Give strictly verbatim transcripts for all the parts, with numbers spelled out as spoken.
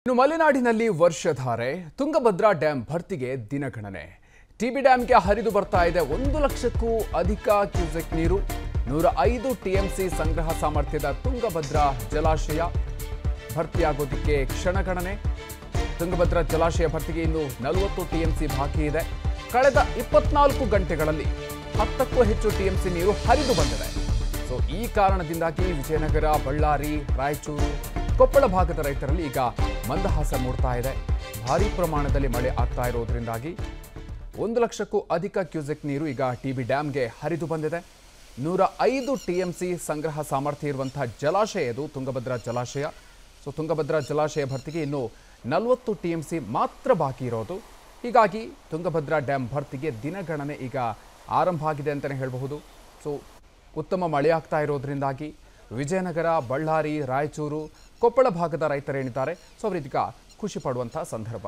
ಇನ್ನು ಮಲೆನಾಡಿನಲ್ಲಿ ವರ್ಷಧಾರೆ ತುಂಗಭದ್ರಾ ಡ್ಯಾಂ ಭರ್ತಿಗೆ ದಿನಗಣನೆ. ಟಿಬಿ ಡ್ಯಾಂಗೆ ಹರಿದು ಬರ್ತಾ ಇದೆ ಒಂದು ಲಕ್ಷಕ್ಕೂ ಅಧಿಕ ಕ್ಯೂಸೆಕ್ ನೀರು. ನೂರ ಐದು ಟಿಎಂಸಿ ಸಂಗ್ರಹ ಸಾಮರ್ಥ್ಯದ ತುಂಗಭದ್ರಾ ಜಲಾಶಯ ಭರ್ತಿಯಾಗೋದಕ್ಕೆ ಕ್ಷಣಗಣನೆ. ತುಂಗಭದ್ರಾ ಜಲಾಶಯ ಭರ್ತಿಗೆ ಇನ್ನು ನಲವತ್ತು ಟಿಎಂಸಿ ಬಾಕಿ ಇದೆ. ಕಳೆದ ಇಪ್ಪತ್ನಾಲ್ಕು ಗಂಟೆಗಳಲ್ಲಿ ಹತ್ತಕ್ಕೂ ಹೆಚ್ಚು ಟಿಎಂಸಿ ನೀರು ಹರಿದು ಬಂದಿದೆ. ಸೊ ಈ ಕಾರಣದಿಂದಾಗಿ ವಿಜಯನಗರ, ಬಳ್ಳಾರಿ, ರಾಯಚೂರು, ಕೊಪ್ಪಳ ಭಾಗದ ರೈತರಲ್ಲಿ ಈಗ ಮಂದಹಾಸ ಮೂಡ್ತಾ ಇದೆ. ಭಾರೀ ಪ್ರಮಾಣದಲ್ಲಿ ಮಳೆ ಆಗ್ತಾ ಇರೋದ್ರಿಂದಾಗಿ ಒಂದು ಲಕ್ಷಕ್ಕೂ ಅಧಿಕ ಕ್ಯೂಸೆಕ್ ನೀರು ಈಗ ಟಿಬಿ ಡ್ಯಾಂಗೆ ಹರಿದು ಬಂದಿದೆ. ನೂರ ಐದು ಟಿಎಂಸಿ ಸಂಗ್ರಹ ಸಾಮರ್ಥ್ಯ ಇರುವಂತಹ ಜಲಾಶಯ ಇದು ತುಂಗಭದ್ರಾ ಜಲಾಶಯ. ಸೊ ತುಂಗಭದ್ರಾ ಜಲಾಶಯ ಭರ್ತಿಗೆ ಇನ್ನು ನಲವತ್ತು ಟಿಎಂಸಿ ಮಾತ್ರ ಬಾಕಿ ಇರೋದು. ಹೀಗಾಗಿ ತುಂಗಭದ್ರಾ ಡ್ಯಾಂ ಭರ್ತಿಗೆ ದಿನಗಣನೆ ಈಗ ಆರಂಭ ಆಗಿದೆ ಅಂತಲೇ ಹೇಳಬಹುದು. ಸೊ ಉತ್ತಮ ಮಳೆ ಆಗ್ತಾ ಇರೋದ್ರಿಂದಾಗಿ ವಿಜಯನಗರ, ಬಳ್ಳಾರಿ, ರಾಯಚೂರು, ಕೊಪ್ಪಳ ಭಾಗದ ರೈತರೇನಿದ್ದಾರೆ ಸೊ ಅವರೀಗ ಖುಷಿ ಪಡುವಂತಹ ಸಂದರ್ಭ.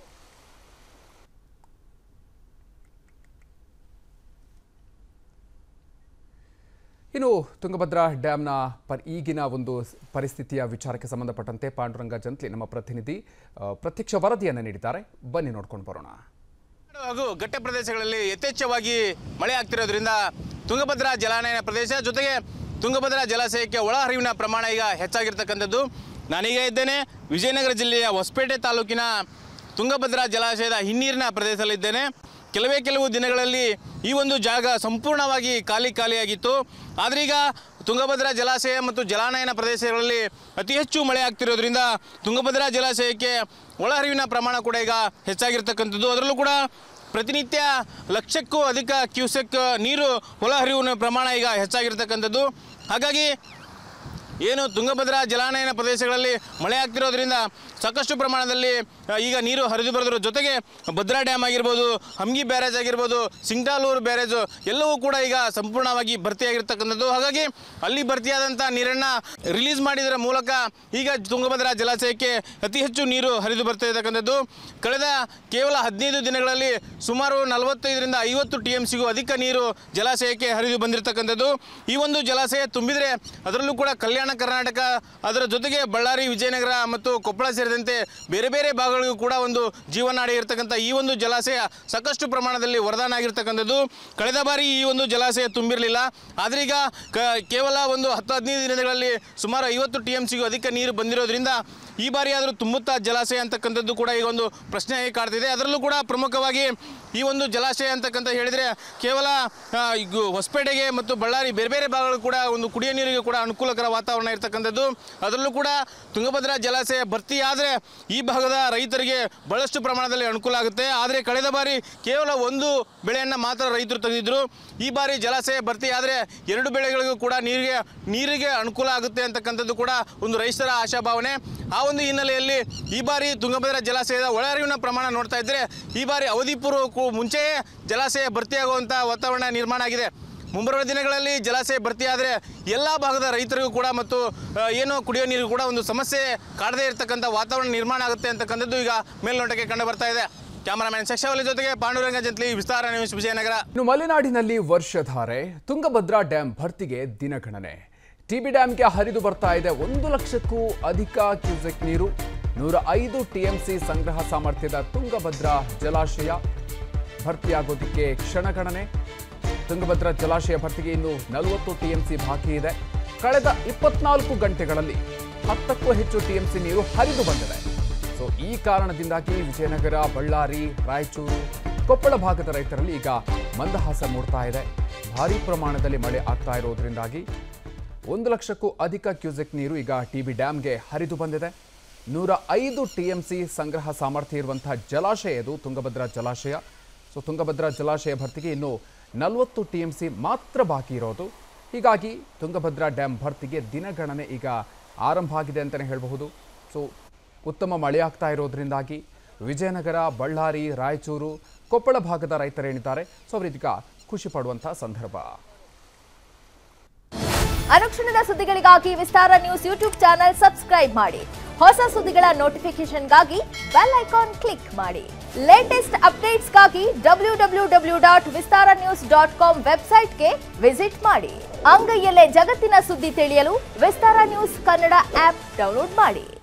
ಇನ್ನು ತುಂಗಭದ್ರಾ ಡ್ಯಾಂನ ಪರ್ ಈಗಿನ ಒಂದು ಪರಿಸ್ಥಿತಿಯ ವಿಚಾರಕ್ಕೆ ಸಂಬಂಧಪಟ್ಟಂತೆ ಪಾಂಡುರಂಗ ಜಂತ್ಲಿ ನಮ್ಮ ಪ್ರತಿನಿಧಿ ಪ್ರತ್ಯಕ್ಷ ವರದಿಯನ್ನು ನೀಡಿದ್ದಾರೆ. ಬನ್ನಿ ನೋಡ್ಕೊಂಡು ಬರೋಣ. ಹಾಗೂ ಘಟ್ಟ ಪ್ರದೇಶಗಳಲ್ಲಿ ಯಥೇಚ್ಛವಾಗಿ ಮಳೆ ಆಗ್ತಿರೋದ್ರಿಂದ ತುಂಗಭದ್ರಾ ಜಲಾನಯನ ಪ್ರದೇಶ ಜೊತೆಗೆ ತುಂಗಭದ್ರಾ ಜಲಾಶಯಕ್ಕೆ ಒಳಹರಿವಿನ ಪ್ರಮಾಣ ಈಗ ಹೆಚ್ಚಾಗಿರ್ತಕ್ಕಂಥದ್ದು. ನಾನೀಗ ಇದ್ದೇನೆ ವಿಜಯನಗರ ಜಿಲ್ಲೆಯ ಹೊಸಪೇಟೆ ತಾಲೂಕಿನ ತುಂಗಭದ್ರಾ ಜಲಾಶಯದ ಹಿನ್ನೀರಿನ ಪ್ರದೇಶದಲ್ಲಿದ್ದೇನೆ. ಕೆಲವೇ ಕೆಲವು ದಿನಗಳಲ್ಲಿ ಈ ಒಂದು ಜಾಗ ಸಂಪೂರ್ಣವಾಗಿ ಖಾಲಿ ಖಾಲಿಯಾಗಿತ್ತು. ಆದರೆ ಈಗ ತುಂಗಭದ್ರಾ ಜಲಾಶಯ ಮತ್ತು ಜಲಾನಯನ ಪ್ರದೇಶಗಳಲ್ಲಿ ಅತಿ ಹೆಚ್ಚು ಮಳೆ ಆಗ್ತಿರೋದ್ರಿಂದ ತುಂಗಭದ್ರಾ ಜಲಾಶಯಕ್ಕೆ ಒಳಹರಿವಿನ ಪ್ರಮಾಣ ಕೂಡ ಈಗ ಹೆಚ್ಚಾಗಿರ್ತಕ್ಕಂಥದ್ದು. ಅದರಲ್ಲೂ ಕೂಡ ಪ್ರತಿನಿತ್ಯ ಲಕ್ಷಕ್ಕೂ ಅಧಿಕ ಕ್ಯೂಸೆಕ್ ನೀರು ಒಳಹರಿವಿನ ಪ್ರಮಾಣ ಈಗ ಹೆಚ್ಚಾಗಿರ್ತಕ್ಕಂಥದ್ದು. ಹಾಗಾಗಿ ಏನು ತುಂಗಭದ್ರಾ ಜಲಾನಯನ ಪ್ರದೇಶಗಳಲ್ಲಿ ಮಳೆ ಆಗ್ತಿರೋದ್ರಿಂದ ಸಾಕಷ್ಟು ಪ್ರಮಾಣದಲ್ಲಿ ಈಗ ನೀರು ಹರಿದು ಬರೋದ್ರ ಜೊತೆಗೆ ಭದ್ರಾ ಡ್ಯಾಮ್ ಆಗಿರ್ಬೋದು, ಹಮ್ಗಿ ಬ್ಯಾರೇಜ್ ಆಗಿರ್ಬೋದು, ಸಿಂಗ್ಟಾಲೂರು ಬ್ಯಾರೇಜು ಎಲ್ಲವೂ ಕೂಡ ಈಗ ಸಂಪೂರ್ಣವಾಗಿ ಭರ್ತಿಯಾಗಿರ್ತಕ್ಕಂಥದ್ದು. ಹಾಗಾಗಿ ಅಲ್ಲಿ ಭರ್ತಿಯಾದಂಥ ನೀರನ್ನು ರಿಲೀಸ್ ಮಾಡಿದರ ಮೂಲಕ ಈಗ ತುಂಗಭದ್ರಾ ಜಲಾಶಯಕ್ಕೆ ಅತಿ ಹೆಚ್ಚು ನೀರು ಹರಿದು ಬರ್ತಾ ಇರತಕ್ಕಂಥದ್ದು. ಕಳೆದ ಕೇವಲ ಹದಿನೈದು ದಿನಗಳಲ್ಲಿ ಸುಮಾರು ನಲವತ್ತೈದರಿಂದ ಐವತ್ತು ಟಿ ಎಂ ಸಿಗೂ ಅಧಿಕ ನೀರು ಜಲಾಶಯಕ್ಕೆ ಹರಿದು ಬಂದಿರತಕ್ಕಂಥದ್ದು. ಈ ಒಂದು ಜಲಾಶಯ ತುಂಬಿದರೆ ಅದರಲ್ಲೂ ಕೂಡ ಕಲ್ಯಾಣ ಕರ್ನಾಟಕ, ಅದರ ಜೊತೆಗೆ ಬಳ್ಳಾರಿ, ವಿಜಯನಗರ ಮತ್ತು ಕೊಪ್ಪಳ ಸೇರಿದಂತೆ ಬೇರೆ ಬೇರೆ ಭಾಗಗಳಿಗೂ ಕೂಡ ಒಂದು ಜೀವನಾಡಿ ಇರತಕ್ಕಂಥ ಈ ಒಂದು ಜಲಾಶಯ ಸಾಕಷ್ಟು ಪ್ರಮಾಣದಲ್ಲಿ ವರದಾನ ಆಗಿರ್ತಕ್ಕಂಥದ್ದು. ಕಳೆದ ಬಾರಿ ಈ ಒಂದು ಜಲಾಶಯ ತುಂಬಿರಲಿಲ್ಲ. ಆದರೆ ಈಗ ಕೇವಲ ಒಂದು ಹತ್ತು ಹದಿನೈದು ದಿನಗಳಲ್ಲಿ ಸುಮಾರು ಐವತ್ತು ಟಿ ಎಂ ಸಿಗೂ ಅಧಿಕ ನೀರು ಬಂದಿರೋದ್ರಿಂದ ಈ ಬಾರಿ ಆದರೂ ತುಂಬುತ್ತಾ ಜಲಾಶಯ ಅಂತಕ್ಕಂಥದ್ದು ಕೂಡ ಈಗ ಒಂದು ಪ್ರಶ್ನೆಯಾಗಿ ಕಾಡ್ತಿದೆ. ಅದರಲ್ಲೂ ಕೂಡ ಪ್ರಮುಖವಾಗಿ ಈ ಒಂದು ಜಲಾಶಯ ಅಂತಕ್ಕಂಥ ಹೇಳಿದರೆ ಕೇವಲ ಈಗ ಹೊಸಪೇಟೆಗೆ ಮತ್ತು ಬಳ್ಳಾರಿ ಬೇರೆ ಬೇರೆ ಭಾಗಗಳು ಕೂಡ ಒಂದು ಕುಡಿಯೋ ನೀರಿಗೆ ಕೂಡ ಅನುಕೂಲಕರ ವಾತಾವರಣ ಇರತಕ್ಕಂಥದ್ದು. ಅದರಲ್ಲೂ ಕೂಡ ತುಂಗಭದ್ರಾ ಜಲಾಶಯ ಭರ್ತಿ ಆದರೆ ಈ ಭಾಗದ ರೈತರಿಗೆ ಬಹಳಷ್ಟು ಪ್ರಮಾಣದಲ್ಲಿ ಅನುಕೂಲ ಆಗುತ್ತೆ. ಆದರೆ ಕಳೆದ ಬಾರಿ ಕೇವಲ ಒಂದು ಬೆಳೆಯನ್ನು ಮಾತ್ರ ರೈತರು ತೆಗೆದಿದ್ದರು. ಈ ಬಾರಿ ಜಲಾಶಯ ಭರ್ತಿ ಆದರೆ ಎರಡು ಬೆಳೆಗಳಿಗೂ ಕೂಡ ನೀರಿಗೆ ನೀರಿಗೆ ಅನುಕೂಲ ಆಗುತ್ತೆ ಅಂತಕ್ಕಂಥದ್ದು ಕೂಡ ಒಂದು ರೈತರ ಆಶಾಭಾವನೆ. ಆ ಒಂದು ಹಿನ್ನೆಲೆಯಲ್ಲಿ ಈ ಬಾರಿ ತುಂಗಭದ್ರಾ ಜಲಾಶಯದ ಒಳಹರಿವಿನ ಪ್ರಮಾಣ ನೋಡ್ತಾ ಇದ್ದರೆ ಈ ಬಾರಿ ಅವಧಿ ಪೂರ್ವಕ್ಕೂ ಮುಂಚೆಯೇ ಜಲಾಶಯ ಭರ್ತಿಯಾಗುವಂಥ ವಾತಾವರಣ ನಿರ್ಮಾಣ ಆಗಿದೆ. ಮುಂಬರುವ ದಿನಗಳಲ್ಲಿ ಜಲಾಶಯ ಭರ್ತಿಯಾದರೆ ಎಲ್ಲ ಭಾಗದ ರೈತರಿಗೂ ಕೂಡ ಮತ್ತು ಏನು ಕುಡಿಯೋ ನೀರು ಕೂಡ ಒಂದು ಸಮಸ್ಯೆ ಕಾಡದೇ ಇರತಕ್ಕಂಥ ವಾತಾವರಣ ನಿರ್ಮಾಣ ಆಗುತ್ತೆ ಅಂತಕ್ಕಂಥದ್ದು ಈಗ ಮೇಲ್ನೋಟಕ್ಕೆ ಕಂಡು ಬರ್ತಾ ಇದೆ. ಕ್ಯಾಮರಾಮ್ಯಾನ್ ಶಶಾವಲಿ ಜೊತೆಗೆ ಪಾಂಡುರಂಗ ಜಂತ್ಲಿ, ವಿಸ್ತಾರ ನ್ಯೂಸ್, ವಿಜಯನಗರ. ಇನ್ನು ಮಲೆನಾಡಿನಲ್ಲಿ ವರ್ಷಧಾರೆ ತುಂಗಭದ್ರಾ ಡ್ಯಾಂ ಭರ್ತಿಗೆ ದಿನಗಣನೆ. ಟಿಬಿ ಡ್ಯಾಂಗೆ ಹರಿದು ಬರ್ತಾ ಇದೆ ಒಂದು ಲಕ್ಷಕ್ಕೂ ಅಧಿಕ ಕ್ಯೂಸೆಕ್ ನೀರು. ನೂರ ಐದು ಟಿಎಂಸಿ ಸಂಗ್ರಹ ಸಾಮರ್ಥ್ಯದ ತುಂಗಭದ್ರಾ ಜಲಾಶಯ ಭರ್ತಿಯಾಗೋದಕ್ಕೆ ಕ್ಷಣಗಣನೆ. ತುಂಗಭದ್ರಾ ಜಲಾಶಯ ಭರ್ತಿಗೆ ಇನ್ನು ನಲವತ್ತು ಟಿಎಂಸಿ ಬಾಕಿ ಇದೆ. ಕಳೆದ ಇಪ್ಪತ್ನಾಲ್ಕು ಗಂಟೆಗಳಲ್ಲಿ ಹತ್ತಕ್ಕೂ ಹೆಚ್ಚು ಟಿಎಂಸಿ ನೀರು ಹರಿದು ಬಂದಿದೆ. ಸೊ ಈ ಕಾರಣದಿಂದಾಗಿ ವಿಜಯನಗರ, ಬಳ್ಳಾರಿ, ರಾಯಚೂರು, ಕೊಪ್ಪಳ ಭಾಗದ ರೈತರಲ್ಲಿ ಈಗ ಮಂದಹಾಸ ಮೂಡ್ತಾ ಇದೆ. ಭಾರೀ ಪ್ರಮಾಣದಲ್ಲಿ ಮಳೆ ಆಗ್ತಾ ಇರೋದ್ರಿಂದಾಗಿ ಒಂದು ಲಕ್ಷಕ್ಕೂ ಅಧಿಕ ಕ್ಯೂಸೆಕ್ ನೀರು ಈಗ ಟಿಬಿ ಡ್ಯಾಂಗೆ ಹರಿದು ಬಂದಿದೆ. ನೂರ ಐದು ಟಿಎಂಸಿ ಸಂಗ್ರಹ ಸಾಮರ್ಥ್ಯ ಇರುವಂತಹ ಜಲಾಶಯ ಇದು ತುಂಗಭದ್ರಾ ಜಲಾಶಯ. ಸೊ ತುಂಗಭದ್ರಾ ಜಲಾಶಯ ಭರ್ತಿಗೆ ಇನ್ನು ನಲವತ್ತು ಟಿಎಂಸಿ ಮಾತ್ರ ಬಾಕಿ ಇರೋದು. ಹೀಗಾಗಿ ತುಂಗಭದ್ರಾ ಡ್ಯಾಂ ಭರ್ತಿಗೆ ದಿನಗಣನೆ ಈಗ ಆರಂಭ ಆಗಿದೆ ಅಂತಲೇ ಹೇಳಬಹುದು. ಸೊ ಉತ್ತಮ ಮಳೆ ಆಗ್ತಾ ಇರೋದ್ರಿಂದಾಗಿ ವಿಜಯನಗರ, ಬಳ್ಳಾರಿ, ರಾಯಚೂರು, ಕೊಪ್ಪಳ ಭಾಗದ ರೈತರೇನಿದ್ದಾರೆ ಸೊ ಅವರೀಗ ಖುಷಿ ಪಡುವಂತಹ ಸಂದರ್ಭ. ಅನುಕ್ಷಣದ ಸುದ್ದಿಗಳಿಗಾಗಿ Vistara news YouTube channel subscribe ಮಾಡಿ. ಹೊಸ ಸುದ್ದಿಗಳ ನೋಟಿಫಿಕೇಶನ್ಗಾಗಿ ಬೆಲ್ ಐಕಾನ್ ಕ್ಲಿಕ್ ಮಾಡಿ. ಲೇಟೆಸ್ಟ್ ಅಪ್ಡೇಟ್ಸ್ಗಾಗಿ W W W dot Vistara news dot com ವೆಬ್ಸೈಟ್ಗೆ ವಿಸಿಟ್ ಮಾಡಿ. ಅಂಗೈಯಲ್ಲೇ ಜಗತ್ತಿನ ಸುದ್ದಿ ತಿಳಿಯಲು Vistara news Kannada app download ಮಾಡಿ.